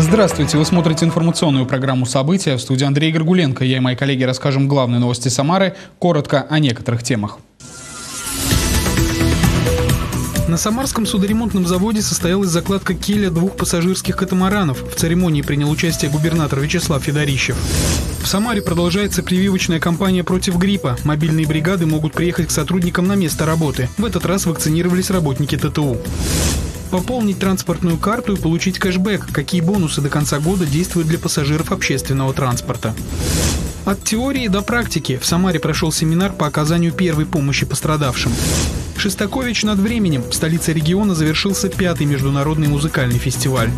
Здравствуйте, вы смотрите информационную программу «События». В студии Андрей Горгуленко. Я и мои коллеги расскажем главные новости Самары, коротко о некоторых темах. На Самарском судоремонтном заводе состоялась закладка киля 2 пассажирских катамаранов. В церемонии принял участие губернатор Вячеслав Федорищев. В Самаре продолжается прививочная кампания против гриппа. Мобильные бригады могут приехать к сотрудникам на место работы. В этот раз вакцинировались работники ТТУ. Пополнить транспортную карту и получить кэшбэк. Какие бонусы до конца года действуют для пассажиров общественного транспорта? От теории до практики. В Самаре прошел семинар по оказанию первой помощи пострадавшим. Шостакович над временем. В столице региона завершился 5-й международный музыкальный фестиваль.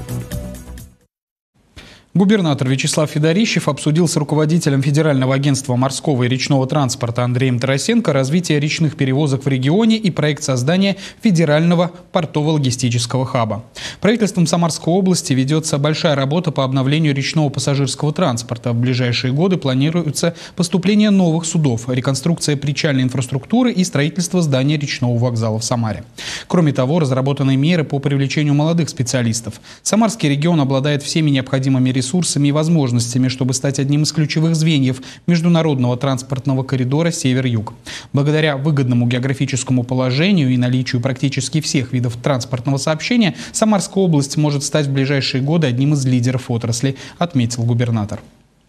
Губернатор Вячеслав Федорищев обсудил с руководителем Федерального агентства морского и речного транспорта Андреем Тарасенко развитие речных перевозок в регионе и проект создания федерального портово-логистического хаба. Правительством Самарской области ведется большая работа по обновлению речного пассажирского транспорта. В ближайшие годы планируется поступление новых судов, реконструкция причальной инфраструктуры и строительство здания речного вокзала в Самаре. Кроме того, разработаны меры по привлечению молодых специалистов. Самарский регион обладает всеми необходимыми ресурсами и возможностями, чтобы стать одним из ключевых звеньев международного транспортного коридора Север-Юг. Благодаря выгодному географическому положению и наличию практически всех видов транспортного сообщения, Самарская область может стать в ближайшие годы одним из лидеров отрасли, отметил губернатор.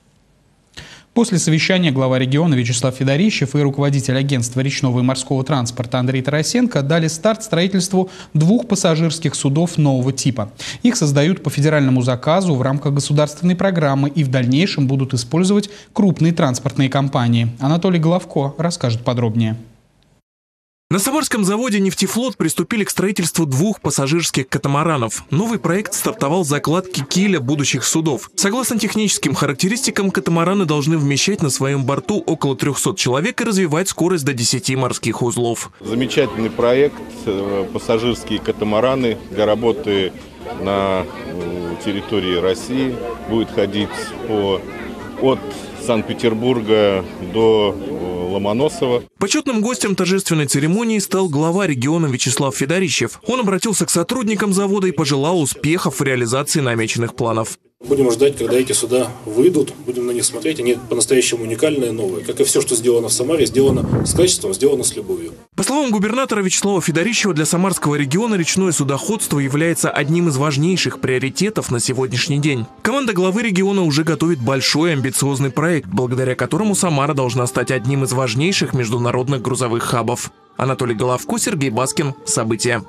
После совещания глава региона Вячеслав Федорищев и руководитель агентства речного и морского транспорта Андрей Тарасенко дали старт строительству 2 пассажирских судов нового типа. Их создают по федеральному заказу в рамках государственной программы и в дальнейшем будут использовать крупные транспортные компании. Анатолий Головко расскажет подробнее. На Самарском заводе «Нефтефлот» приступили к строительству 2 пассажирских катамаранов. Новый проект стартовал с закладки киля будущих судов. Согласно техническим характеристикам, катамараны должны вмещать на своем борту около 300 человек и развивать скорость до 10 морских узлов. Замечательный проект, пассажирские катамараны для работы на территории России. Будет ходить от Санкт-Петербурга до Ломоносова. Почетным гостем торжественной церемонии стал глава региона Вячеслав Федорищев. Он обратился к сотрудникам завода и пожелал успехов в реализации намеченных планов. Будем ждать, когда эти суда выйдут, будем на них смотреть. Они по-настоящему уникальные, новые. Как и все, что сделано в Самаре, сделано с качеством, сделано с любовью. По словам губернатора Вячеслава Федорищева, для Самарского региона речное судоходство является одним из важнейших приоритетов на сегодняшний день. Команда главы региона уже готовит большой амбициозный проект, благодаря которому Самара должна стать одним из важнейших международных грузовых хабов. Анатолий Головко, Сергей Баскин. События.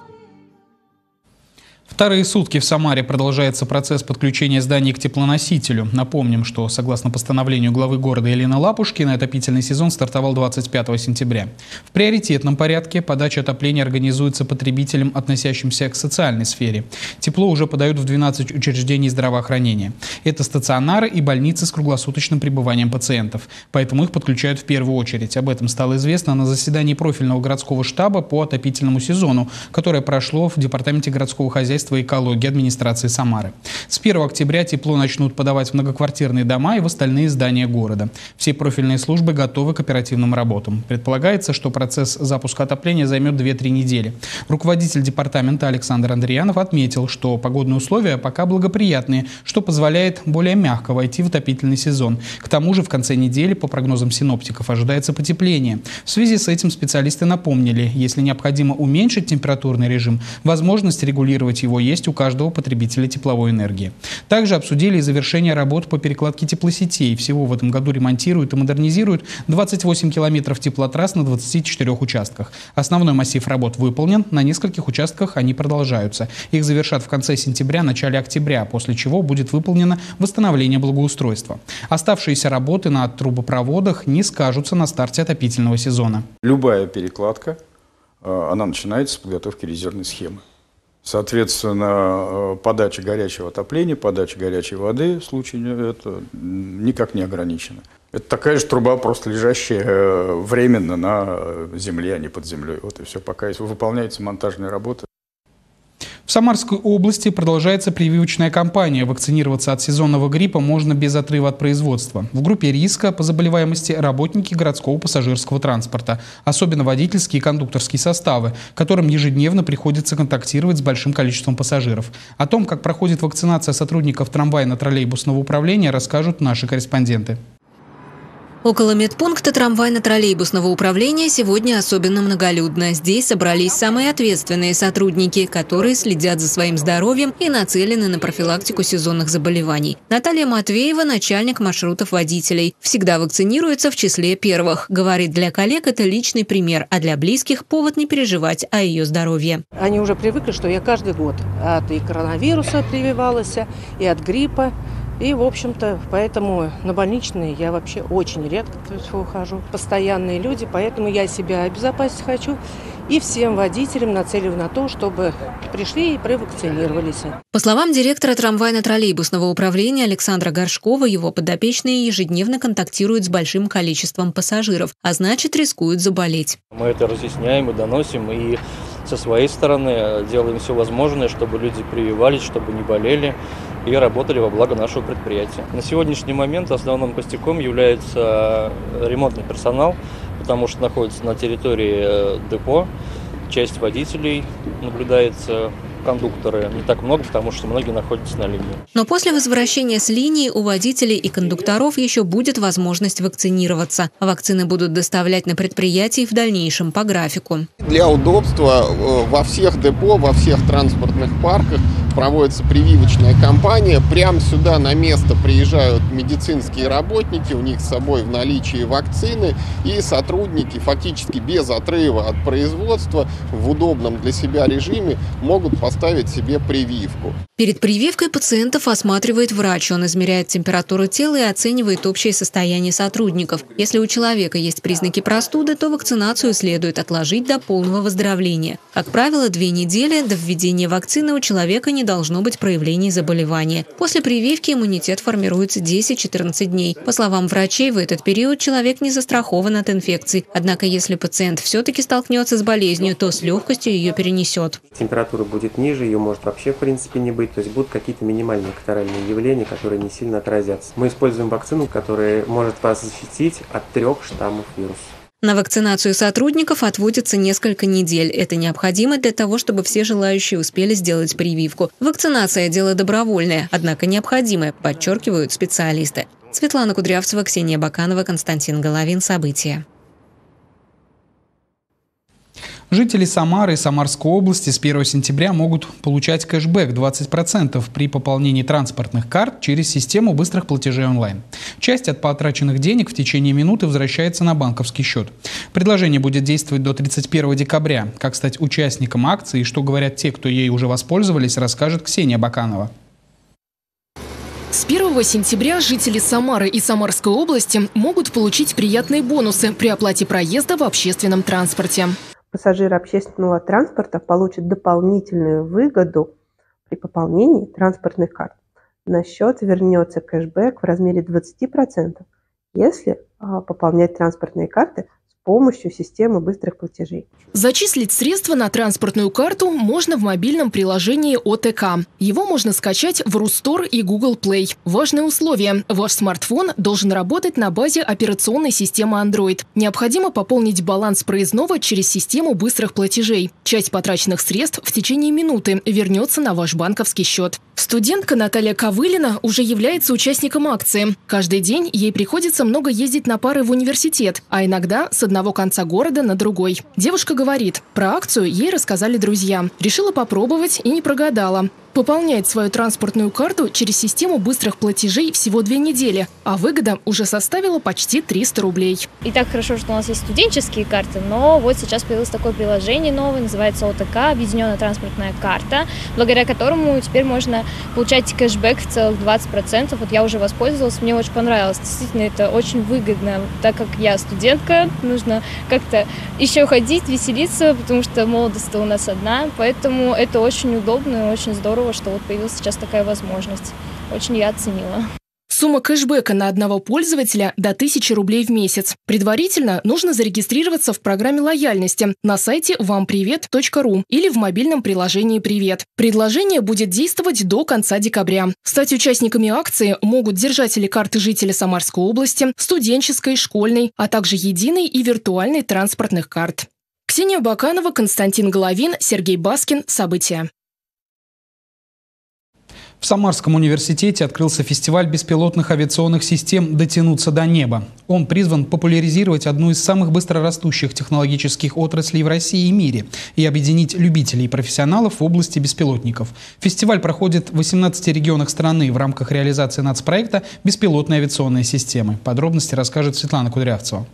Вторые сутки в Самаре продолжается процесс подключения зданий к теплоносителю. Напомним, что согласно постановлению главы города Елены Лапушкиной, отопительный сезон стартовал 25 сентября. В приоритетном порядке подача отопления организуется потребителям, относящимся к социальной сфере. Тепло уже подают в 12 учреждений здравоохранения. Это стационары и больницы с круглосуточным пребыванием пациентов. Поэтому их подключают в первую очередь. Об этом стало известно на заседании профильного городского штаба по отопительному сезону, которое прошло в Департаменте городского хозяйства и экологии администрации Самары. С 1 октября тепло начнут подавать в многоквартирные дома и в остальные здания города. Все профильные службы готовы к оперативным работам. Предполагается, что процесс запуска отопления займет 2-3 недели. Руководитель департамента Александр Андриянов отметил, что погодные условия пока благоприятные, что позволяет более мягко войти в отопительный сезон. К тому же в конце недели, по прогнозам синоптиков, ожидается потепление. В связи с этим специалисты напомнили, если необходимо уменьшить температурный режим, возможность регулировать его есть у каждого потребителя тепловой энергии. Также обсудили и завершение работ по перекладке теплосетей. Всего в этом году ремонтируют и модернизируют 28 километров теплотрасс на 24 участках. Основной массив работ выполнен, на нескольких участках они продолжаются. Их завершат в конце сентября, начале октября, после чего будет выполнено восстановление благоустройства. Оставшиеся работы на трубопроводах не скажутся на старте отопительного сезона. Любая перекладка, она начинается с подготовки резервной схемы. Соответственно, подача горячего отопления, подача горячей воды в случае это никак не ограничена. Это такая же труба, просто лежащая временно на земле, а не под землей. Вот и все, пока выполняется монтажная работа. В В Самарской области продолжается прививочная кампания. Вакцинироваться от сезонного гриппа можно без отрыва от производства. В группе риска по заболеваемости работники городского пассажирского транспорта, особенно водительские и кондукторские составы, которым ежедневно приходится контактировать с большим количеством пассажиров. О том, как проходит вакцинация сотрудников трамвайно-троллейбусного управления, расскажут наши корреспонденты. Около медпункта трамвайно-троллейбусного управления сегодня особенно многолюдно. Здесь собрались самые ответственные сотрудники, которые следят за своим здоровьем и нацелены на профилактику сезонных заболеваний. Наталья Матвеева – начальник маршрутов водителей. Всегда вакцинируется в числе первых. Говорит, для коллег это личный пример, а для близких – повод не переживать о ее здоровье. Они уже привыкли, что я каждый год от и коронавируса прививалась, и от гриппа. И, в общем-то, поэтому на больничные я вообще очень редко ухожу. Постоянные люди, поэтому я себя обезопасить хочу. И всем водителям нацелю на то, чтобы пришли и провакцинировались. По словам директора трамвайно-троллейбусного управления Александра Горшкова, его подопечные ежедневно контактируют с большим количеством пассажиров, а значит, рискуют заболеть. Мы это разъясняем и доносим, и со своей стороны делаем все возможное, чтобы люди прививались, чтобы не болели и работали во благо нашего предприятия. На сегодняшний момент основным костяком является ремонтный персонал, потому что находится на территории депо. Часть водителей наблюдается, кондукторы не так много, потому что многие находятся на линии. Но после возвращения с линии у водителей и кондукторов еще будет возможность вакцинироваться. Вакцины будут доставлять на предприятии в дальнейшем по графику. Для удобства во всех депо, во всех транспортных парках проводится прививочная кампания. Прямо сюда на место приезжают медицинские работники, у них с собой в наличии вакцины, и сотрудники фактически без отрыва от производства в удобном для себя режиме могут поставить себе прививку. Перед прививкой пациентов осматривает врач. Он измеряет температуру тела и оценивает общее состояние сотрудников. Если у человека есть признаки простуды, то вакцинацию следует отложить до полного выздоровления. Как правило, 2 недели до введения вакцины у человека не должно быть проявлений заболевания. После прививки иммунитет формируется 10-14 дней. По словам врачей, в этот период человек не застрахован от инфекций. Однако, если пациент все-таки столкнется с болезнью, то с легкостью ее перенесет. Температура будет ниже, ее может вообще в принципе не быть. То есть будут какие-то минимальные катаральные явления, которые не сильно отразятся. Мы используем вакцину, которая может вас защитить от 3 штаммов вируса. На вакцинацию сотрудников отводится несколько недель. Это необходимо для того, чтобы все желающие успели сделать прививку. Вакцинация – дело добровольное, однако необходимое, подчеркивают специалисты. Светлана Кудрявцева, Ксения Баканова, Константин Головин. События. Жители Самары и Самарской области с 1 сентября могут получать кэшбэк 20% при пополнении транспортных карт через систему быстрых платежей онлайн. Часть от потраченных денег в течение минуты возвращается на банковский счет. Предложение будет действовать до 31 декабря. Как стать участником акции и что говорят те, кто ей уже воспользовались, расскажет Ксения Баканова. С 1 сентября жители Самары и Самарской области могут получить приятные бонусы при оплате проезда в общественном транспорте. Пассажиры общественного транспорта получат дополнительную выгоду при пополнении транспортных карт. На счет вернется кэшбэк в размере 20%, если пополнять транспортные карты с помощью системы быстрых платежей. Зачислить средства на транспортную карту можно в мобильном приложении ОТК. Его можно скачать в Рустор и Google Play. Важное условие – ваш смартфон должен работать на базе операционной системы Android. Необходимо пополнить баланс проездного через систему быстрых платежей. Часть потраченных средств в течение минуты вернется на ваш банковский счет. Студентка Наталья Ковылина уже является участником акции. Каждый день ей приходится много ездить на пары в университет, а иногда с одного конца города на другой. Девушка говорит, про акцию ей рассказали друзья. Решила попробовать и не прогадала. Пополняет свою транспортную карту через систему быстрых платежей всего 2 недели, а выгода уже составила почти 300 рублей. И так хорошо, что у нас есть студенческие карты, но вот сейчас появилось такое приложение новое, называется ОТК, объединенная транспортная карта, благодаря которому теперь можно получать кэшбэк в целых 20%. Вот я уже воспользовалась, мне очень понравилось. Действительно, это очень выгодно, так как я студентка, нужно как-то еще ходить, веселиться, потому что молодость-то у нас одна, поэтому это очень удобно и очень здорово, что вот появилась сейчас такая возможность. Очень я оценила. Сумма кэшбэка на одного пользователя до 1000 рублей в месяц. Предварительно нужно зарегистрироваться в программе лояльности на сайте вампривет.ру или в мобильном приложении «Привет». Предложение будет действовать до конца декабря. Стать участниками акции могут держатели карты жителя Самарской области, студенческой, школьной, а также единой и виртуальной транспортных карт. Ксения Баканова, Константин Головин, Сергей Баскин. События. В Самарском университете открылся фестиваль беспилотных авиационных систем «Дотянуться до неба». Он призван популяризировать одну из самых быстрорастущих технологических отраслей в России и мире и объединить любителей и профессионалов в области беспилотников. Фестиваль проходит в 18 регионах страны в рамках реализации нацпроекта «Беспилотные авиационные системы». Подробности расскажет Светлана Кудрявцева.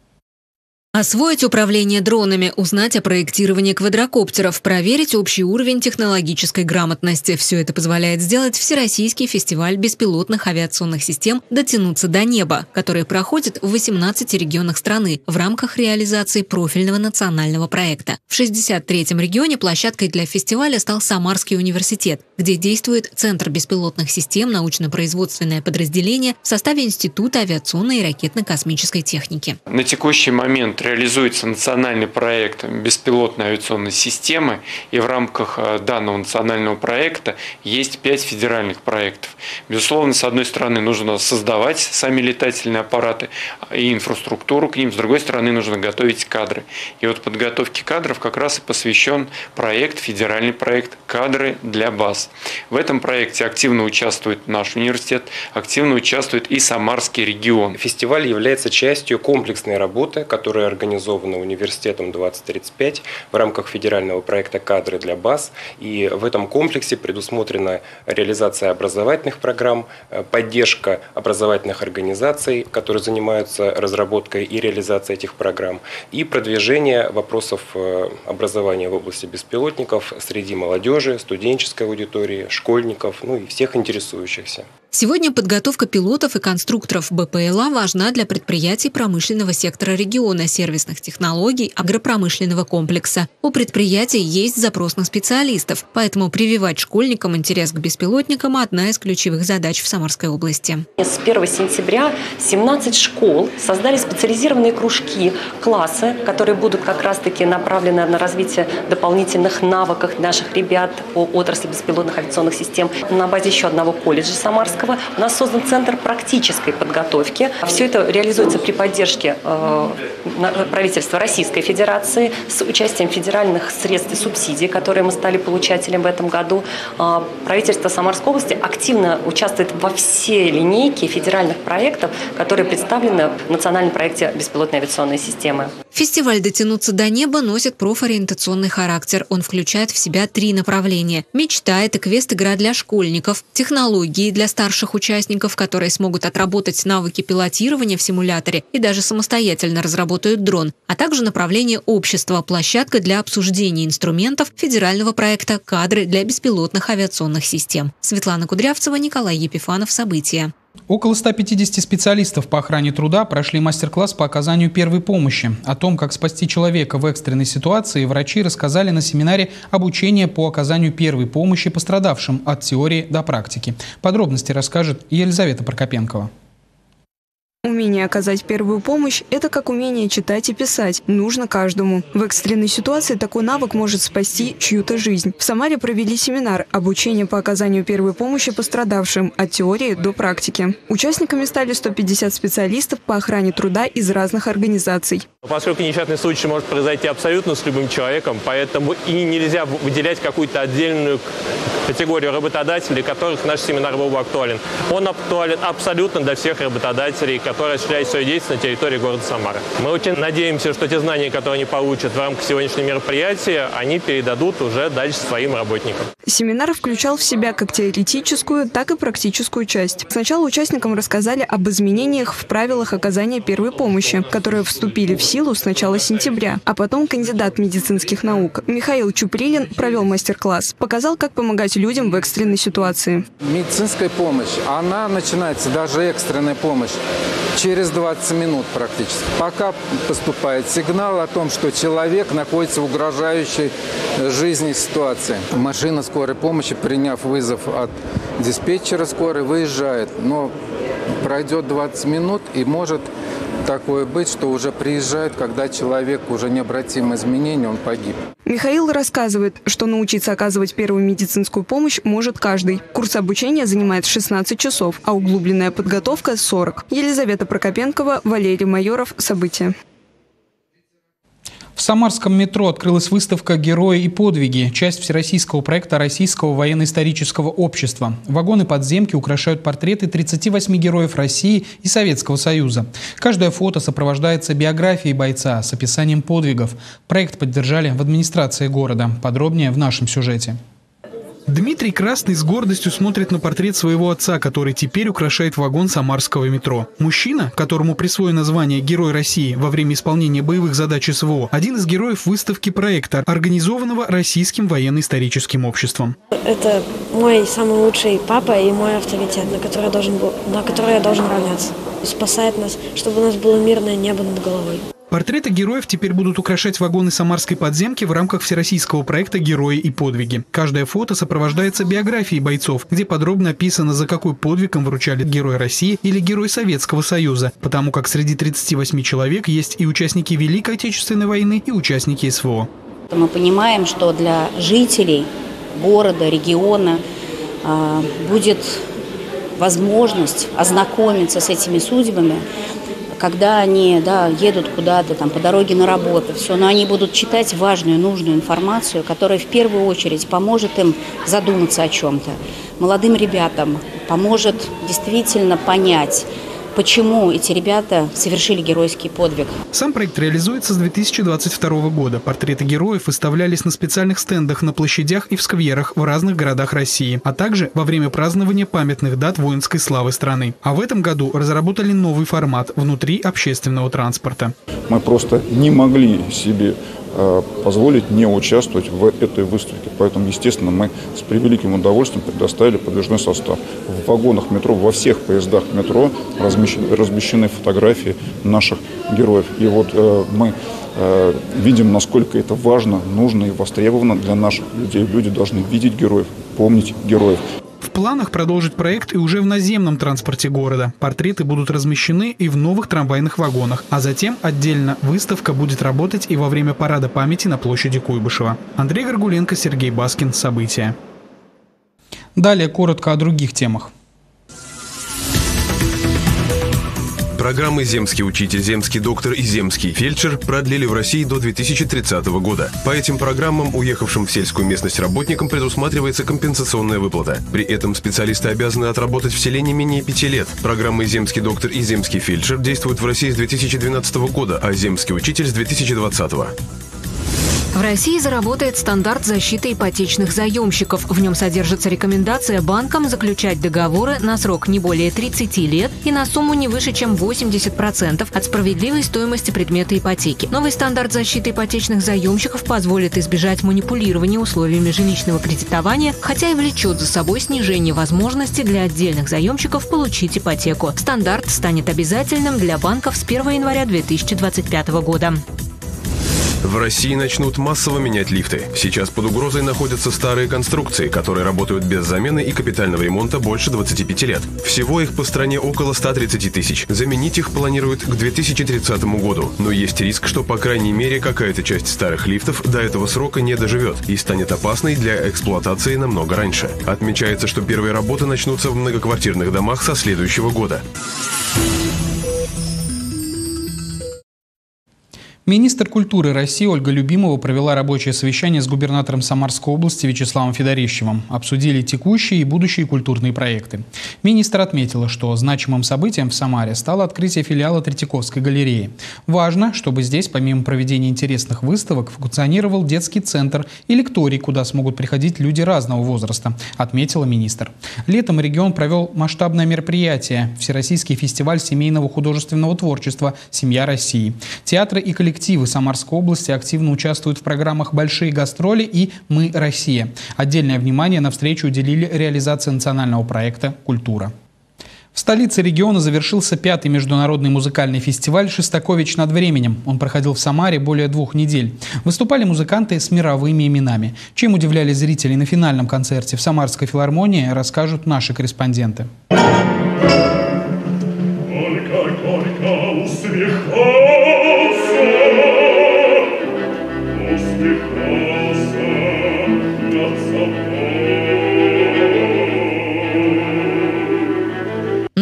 Освоить управление дронами, узнать о проектировании квадрокоптеров, проверить общий уровень технологической грамотности. Все это позволяет сделать Всероссийский фестиваль беспилотных авиационных систем «Дотянуться до неба», который проходит в 18 регионах страны в рамках реализации профильного национального проекта. В 63-м регионе площадкой для фестиваля стал Самарский университет, где действует Центр беспилотных систем, научно-производственное подразделение в составе Института авиационной и ракетно-космической техники. На текущий момент реализуется национальный проект беспилотной авиационной системы, и в рамках данного национального проекта есть 5 федеральных проектов. Безусловно, с одной стороны, нужно создавать сами летательные аппараты и инфраструктуру к ним, с другой стороны, нужно готовить кадры. И вот подготовке кадров как раз и посвящен проект, федеральный проект «Кадры для баз». В этом проекте активно участвует наш университет, активно участвует и Самарский регион. Фестиваль является частью комплексной работы, которая организована университетом 2035 в рамках федерального проекта «Кадры для баз». И в этом комплексе предусмотрена реализация образовательных программ, поддержка образовательных организаций, которые занимаются разработкой и реализацией этих программ, и продвижение вопросов образования в области беспилотников среди молодежи, студенческой аудитории, школьников, ну и всех интересующихся. Сегодня подготовка пилотов и конструкторов БПЛА важна для предприятий промышленного сектора региона, сервисных технологий, агропромышленного комплекса. У предприятий есть запрос на специалистов, поэтому прививать школьникам интерес к беспилотникам – одна из ключевых задач в Самарской области. С 1 сентября 17 школ создали специализированные кружки, классы, которые будут как раз-таки направлены на развитие дополнительных навыков наших ребят по отрасли беспилотных авиационных систем. На базе еще одного колледжа Самарского у нас создан Центр практической подготовки. Все это реализуется при поддержке правительства Российской Федерации с участием федеральных средств и субсидий, которые мы стали получателем в этом году. Правительство Самарской области активно участвует во всей линейке федеральных проектов, которые представлены в национальном проекте беспилотной авиационной системы. Фестиваль «Дотянуться до неба» носит профориентационный характер. Он включает в себя 3 направления. Мечта – это квест-игра для школьников, технологии для старших участников, которые смогут отработать навыки пилотирования в симуляторе и даже самостоятельно разработают дрон, а также направление общества – площадка для обсуждения инструментов федерального проекта «Кадры для беспилотных авиационных систем». Светлана Кудрявцева, Николай Епифанов. События. Около 150 специалистов по охране труда прошли мастер-класс по оказанию первой помощи. О том, как спасти человека в экстренной ситуации, врачи рассказали на семинаре обучения по оказанию первой помощи пострадавшим от теории до практики. Подробности расскажет Елизавета Прокопенкова. Умение оказать первую помощь – это как умение читать и писать. Нужно каждому. В экстренной ситуации такой навык может спасти чью-то жизнь. В Самаре провели семинар «Обучение по оказанию первой помощи пострадавшим. От теории до практики». Участниками стали 150 специалистов по охране труда из разных организаций. Поскольку несчастный случай может произойти абсолютно с любым человеком, поэтому и нельзя выделять какую-то отдельную категорию работодателей, которых наш семинар был бы актуален. Он актуален абсолютно для всех работодателей, которые осуществляют свою деятельность на территории города Самары. Мы очень надеемся, что те знания, которые они получат в рамках сегодняшнего мероприятия, они передадут уже дальше своим работникам. Семинар включал в себя как теоретическую, так и практическую часть. Сначала участникам рассказали об изменениях в правилах оказания первой помощи, которые вступили в силу с начала сентября. А потом кандидат медицинских наук Михаил Чуприлин провел мастер-класс. Показал, как помогать людям в экстренной ситуации. Медицинская помощь, она начинается, даже экстренная помощь, через 20 минут практически. Пока поступает сигнал о том, что человек находится в угрожающей жизни ситуации. Машина скорой помощи, приняв вызов от диспетчера скорой, выезжает. Но Пройдет 20 минут, и может такое быть, что уже приезжает, когда человек уже необратимые изменения, он погиб. Михаил рассказывает, что научиться оказывать первую медицинскую помощь может каждый. Курс обучения занимает 16 часов, а углубленная подготовка – 40. Елизавета Прокопенкова, Валерий Майоров. События. В самарском метро открылась выставка «Герои и подвиги», часть всероссийского проекта Российского военно-исторического общества. Вагоны-подземки украшают портреты 38 героев России и Советского Союза. Каждое фото сопровождается биографией бойца с описанием подвигов. Проект поддержали в администрации города. Подробнее в нашем сюжете. Дмитрий Красный с гордостью смотрит на портрет своего отца, который теперь украшает вагон самарского метро. Мужчина, которому присвоено звание «Герой России» во время исполнения боевых задач СВО, один из героев выставки проекта, организованного Российским военно-историческим обществом. Это мой самый лучший папа и мой авторитет, на который я должен равняться. Спасает нас, чтобы у нас было мирное небо над головой. Портреты героев теперь будут украшать вагоны самарской подземки в рамках всероссийского проекта «Герои и подвиги». Каждое фото сопровождается биографией бойцов, где подробно описано, за какой подвиг им вручали Герой России или Герой Советского Союза, потому как среди 38 человек есть и участники Великой Отечественной войны, и участники СВО. Мы понимаем, что для жителей города, региона будет возможность ознакомиться с этими судьбами, когда они едут куда-то по дороге на работу, но они будут читать важную, нужную информацию, которая в первую очередь поможет им задуматься о чем-то. Молодым ребятам поможет действительно понять, почему эти ребята совершили геройский подвиг. Сам проект реализуется с 2022 года. Портреты героев выставлялись на специальных стендах на площадях и в скверах в разных городах России, а также во время празднования памятных дат воинской славы страны. А в этом году разработали новый формат внутри общественного транспорта. Мы просто не могли себе позволить не участвовать в этой выставке. Поэтому, естественно, мы с превеликим удовольствием предоставили подвижной состав. В вагонах метро, во всех поездах метро размещены фотографии наших героев. И вот мы видим, насколько это важно, нужно и востребовано для наших людей. Люди должны видеть героев, помнить героев. В планах продолжить проект и уже в наземном транспорте города. Портреты будут размещены и в новых трамвайных вагонах. А затем отдельно выставка будет работать и во время парада памяти на площади Куйбышева. Андрей Горгуленко, Сергей Баскин. События. Далее коротко о других темах. Программы «Земский учитель», «Земский доктор» и «Земский фельдшер» продлили в России до 2030 года. По этим программам уехавшим в сельскую местность работникам предусматривается компенсационная выплата. При этом специалисты обязаны отработать в селе не менее 5 лет. Программы «Земский доктор» и «Земский фельдшер» действуют в России с 2012 года, а «Земский учитель» с 2020. В России заработает стандарт защиты ипотечных заемщиков. В нем содержится рекомендация банкам заключать договоры на срок не более 30 лет и на сумму не выше, чем 80% от справедливой стоимости предмета ипотеки. Новый стандарт защиты ипотечных заемщиков позволит избежать манипулирования условиями жилищного кредитования, хотя и влечет за собой снижение возможности для отдельных заемщиков получить ипотеку. Стандарт станет обязательным для банков с 1 января 2025 года. В России начнут массово менять лифты. Сейчас под угрозой находятся старые конструкции, которые работают без замены и капитального ремонта больше 25 лет. Всего их по стране около 130 тысяч. Заменить их планируют к 2030 году. Но есть риск, что по крайней мере какая-то часть старых лифтов до этого срока не доживет и станет опасной для эксплуатации намного раньше. Отмечается, что первые работы начнутся в многоквартирных домах со следующего года. Министр культуры России Ольга Любимова провела рабочее совещание с губернатором Самарской области Вячеславом Федорищевым. Обсудили текущие и будущие культурные проекты. Министр отметила, что значимым событием в Самаре стало открытие филиала Третьяковской галереи. Важно, чтобы здесь, помимо проведения интересных выставок, функционировал детский центр и лекторий, куда смогут приходить люди разного возраста, отметила министр. Летом регион провел масштабное мероприятие – Всероссийский фестиваль семейного художественного творчества «Семья России». Театры и коллективы Самарской области активно участвуют в программах «Большие гастроли» и «Мы, Россия». Отдельное внимание на встречу уделили реализации национального проекта «Культура». В столице региона завершился 5-й международный музыкальный фестиваль «Шостакович над временем». Он проходил в Самаре более 2 недель. Выступали музыканты с мировыми именами. Чем удивляли зрителей на финальном концерте в Самарской филармонии, расскажут наши корреспонденты.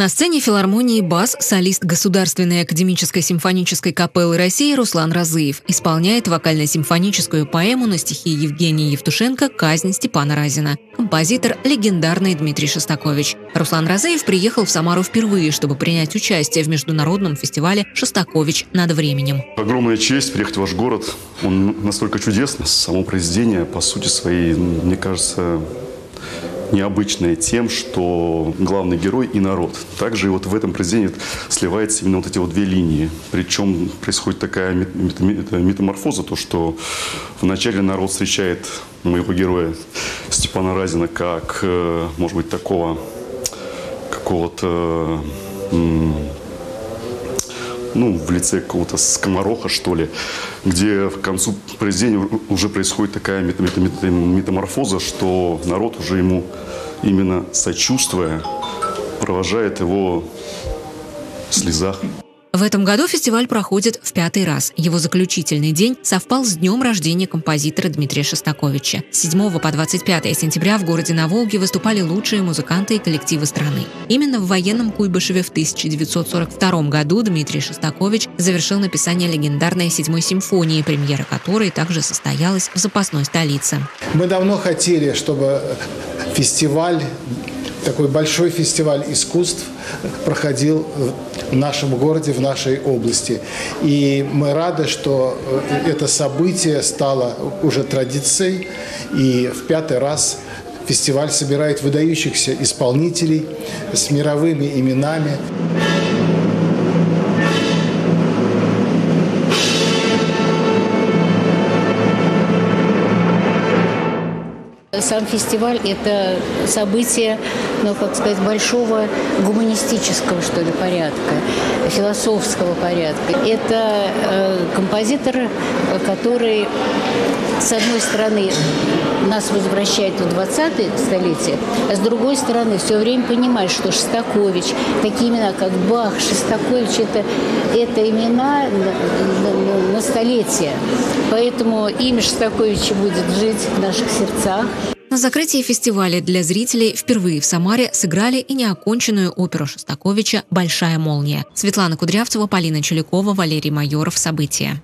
На сцене филармонии «БАС» солист Государственной академической симфонической капеллы России Руслан Розыев исполняет вокально-симфоническую поэму на стихи Евгения Евтушенко «Казнь Степана Разина». Композитор – легендарный Дмитрий Шостакович. Руслан Розыев приехал в Самару впервые, чтобы принять участие в международном фестивале «Шостакович над временем». Огромная честь приехать в ваш город. Он настолько чудесный. Само произведение, по сути своей, мне кажется, необычное тем, что главный герой и народ. Также и вот в этом произведении сливаются именно вот эти вот две линии. Причем происходит такая метаморфоза, то что вначале народ встречает моего героя Степана Разина как, может быть, такого какого-то, в лице какого-то скомороха, что ли, где к концу произведения уже происходит такая метаморфоза, что народ уже ему, именно сочувствуя, провожает его в слезах. В этом году фестиваль проходит в 5-й раз. Его заключительный день совпал с днем рождения композитора Дмитрия Шостаковича. С 7 по 25 сентября в городе на Волге выступали лучшие музыканты и коллективы страны. Именно в военном Куйбышеве в 1942 году Дмитрий Шостакович завершил написание легендарной 7-й симфонии, премьера которой также состоялась в запасной столице. Мы давно хотели, чтобы фестиваль, такой большой фестиваль искусств проходил в нашем городе, в нашей области. И мы рады, что это событие стало уже традицией. И в 5-й раз фестиваль собирает выдающихся исполнителей с мировыми именами. Сам фестиваль – это событие, большого гуманистического, что ли, порядка, философского порядка. Это композитор, который, с одной стороны, нас возвращает в 20-е столетие, а с другой стороны, все время понимает, что Шостакович, такие имена, как Бах, Шостакович – это имена на столетие. Поэтому имя Шостаковича будет жить в наших сердцах. На закрытии фестиваля для зрителей впервые в Самаре сыграли и неоконченную оперу Шостаковича «Большая молния». Светлана Кудрявцева, Полина Чулякова, Валерий Майоров. События.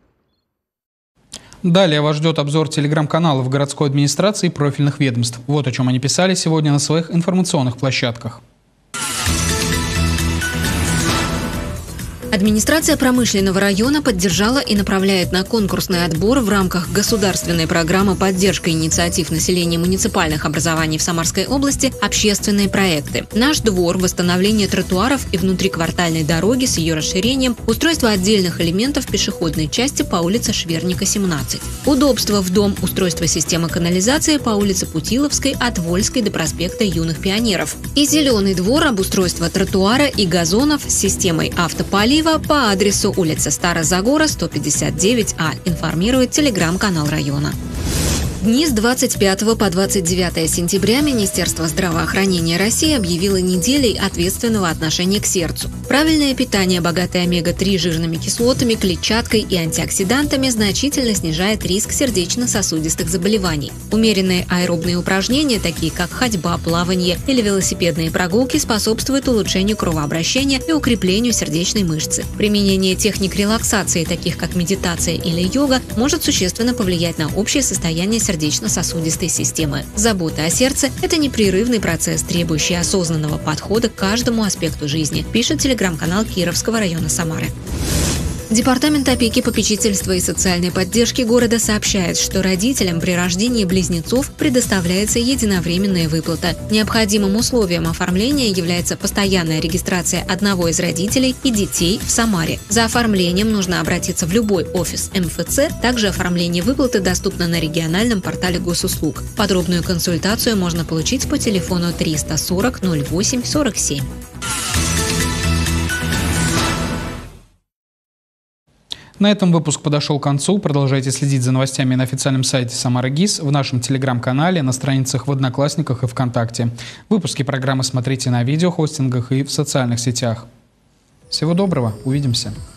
Далее вас ждет обзор телеграм-каналов городской администрации и профильных ведомств. Вот о чем они писали сегодня на своих информационных площадках. Администрация промышленного района поддержала и направляет на конкурсный отбор в рамках государственной программы поддержки инициатив населения муниципальных образований в Самарской области общественные проекты. «Наш двор», восстановление тротуаров и внутриквартальной дороги с ее расширением, устройство отдельных элементов пешеходной части по улице Шверника, 17. Удобство в дом, устройство системы канализации по улице Путиловской от Вольской до проспекта Юных Пионеров. И «Зеленый двор», обустройство тротуара и газонов с системой автополива по адресу улица Старозагора, 159А, информирует телеграм-канал района. Дни с 25 по 29 сентября Министерство здравоохранения России объявило неделей ответственного отношения к сердцу. Правильное питание, богатое омега-3 жирными кислотами, клетчаткой и антиоксидантами, значительно снижает риск сердечно-сосудистых заболеваний. Умеренные аэробные упражнения, такие как ходьба, плавание или велосипедные прогулки, способствуют улучшению кровообращения и укреплению сердечной мышцы. Применение техник релаксации, таких как медитация или йога, может существенно повлиять на общее состояние сердечно-сосудистой системы. Забота о сердце – это непрерывный процесс, требующий осознанного подхода к каждому аспекту жизни, пишет телеграм-канал Кировского района Самары. Департамент опеки, попечительства и социальной поддержки города сообщает, что родителям при рождении близнецов предоставляется единовременная выплата. Необходимым условием оформления является постоянная регистрация одного из родителей и детей в Самаре. За оформлением нужно обратиться в любой офис МФЦ. Также оформление выплаты доступно на региональном портале госуслуг. Подробную консультацию можно получить по телефону 340 08 47. На этом выпуск подошел к концу. Продолжайте следить за новостями на официальном сайте Самара ГИС, в нашем телеграм-канале, на страницах в Одноклассниках и ВКонтакте. Выпуски программы смотрите на видеохостингах и в социальных сетях. Всего доброго, увидимся.